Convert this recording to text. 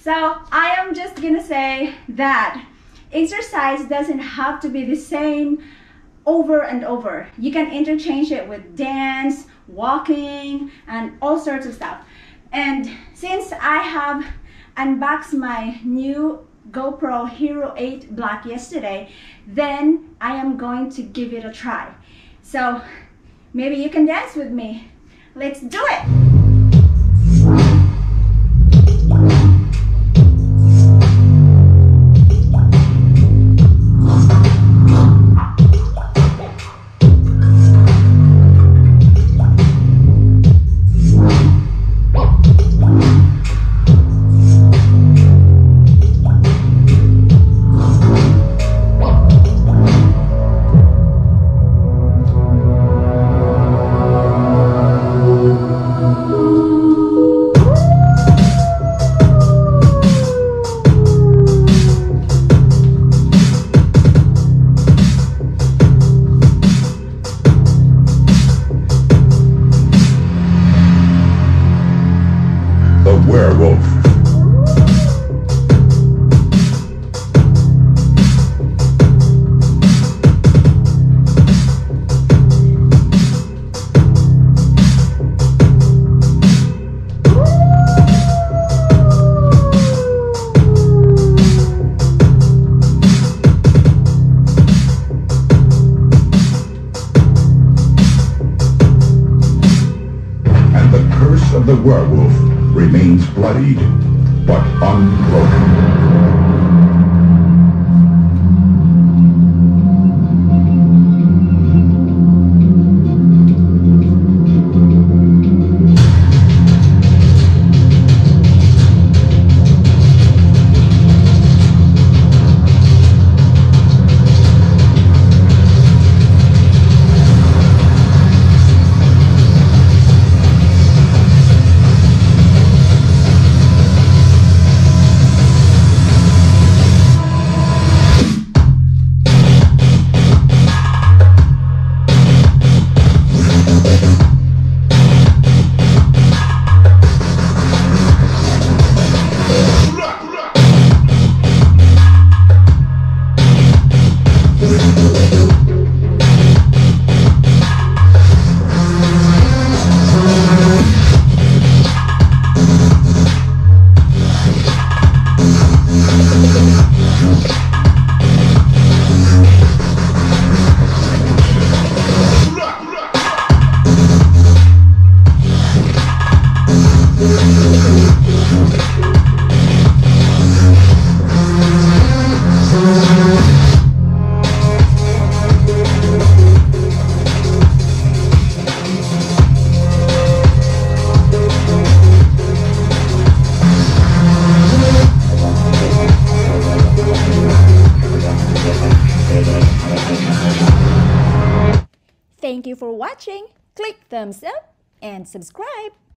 So I am just gonna say that exercise doesn't have to be the same over and over. You can interchange it with dance, walking, and all sorts of stuff. And since I have unboxed my new GoPro Hero 8 Black yesterday, then I am going to give it a try. So maybe you can dance with me. Let's do it! Werewolf. And the curse of the werewolf remains bloodied, but unbroken. Thank you for watching. Click thumbs up and subscribe.